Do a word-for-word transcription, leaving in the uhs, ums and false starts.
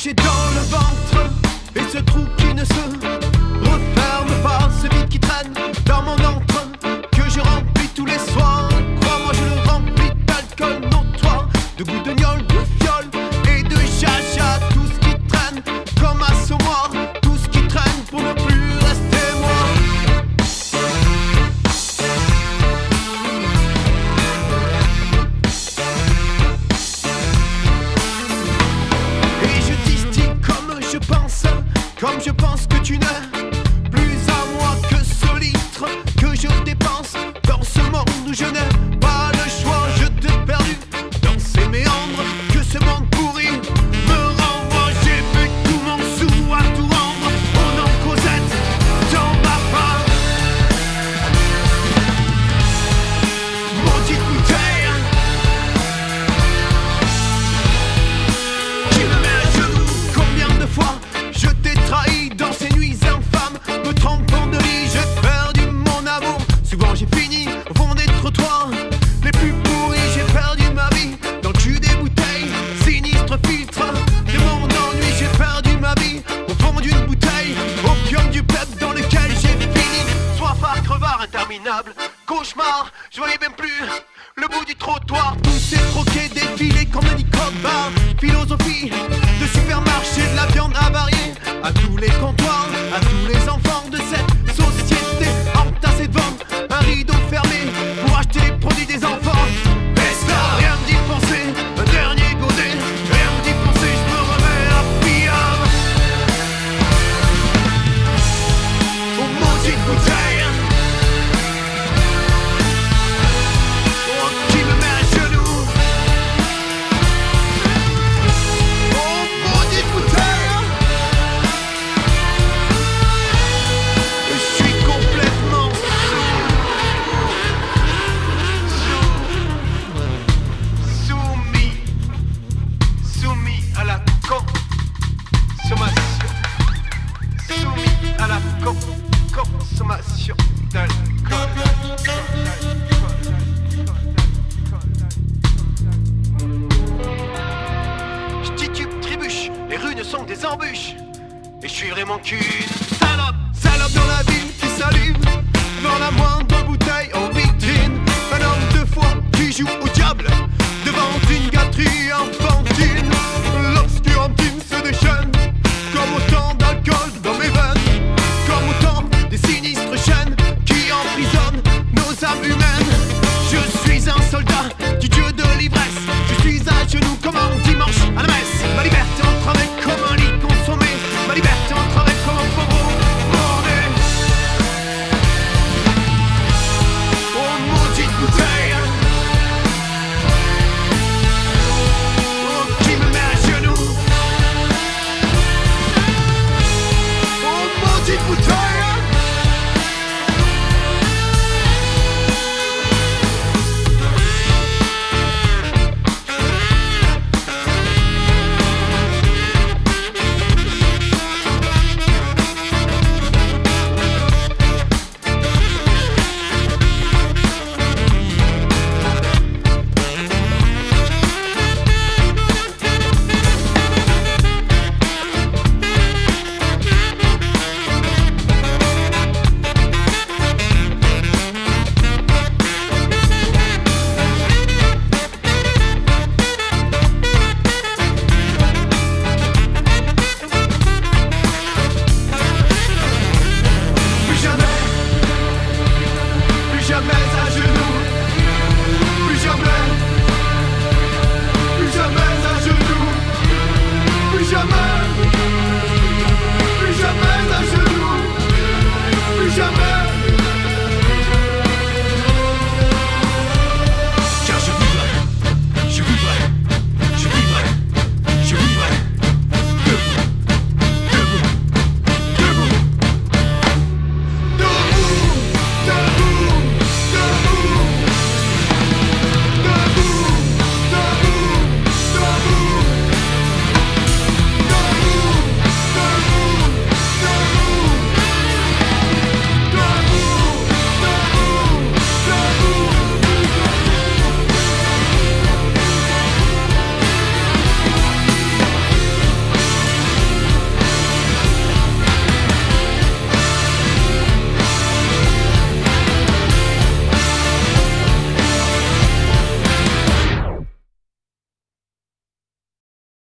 j'ai dans le ventre et ce trou qui ne se referme pas, ce vide qui traîne dans mon antre que je remplis tous les soirs. Crois-moi, je le remplis d'alcool notoire, de gouttes de gnôle, de fiole et de jaja. Tout ce qui traîne comme un assommoir, tout ce qui traîne pour ne plus rester moi. Et je distille comme je pense, comme je pense que tu n'es plus à moi que ce litre que je dépense dans ce monde où je n'ai pas le choix. Je t'ai perdu dans ces méandres que ce monde pourri me renvoie. J'ai bu tout mon sou à tout rendre au nom de Cosette, t'en vas pas. Maudite bouteille qui me met à genoux. Combien de fois je t'ai trahi dans ces nuits infâmes, me trompant de lit, j'ai perdu mon amour. Souvent j'ai fini au fond des trottoirs les plus pourris. J'ai perdu ma vie dans le jus des bouteilles, sinistre filtre de mon ennui. J'ai perdu ma vie au fond d'une bouteille, opium du peuple dans lequel j'ai fini. Soif à crevard interminable, cauchemar, je voyais même plus le bout du trottoir. Tout s'est troqué, défilé comme un bar. Philosophie de supermarché, de la viande avariée à tous les comptoirs, à tous les enfants de cette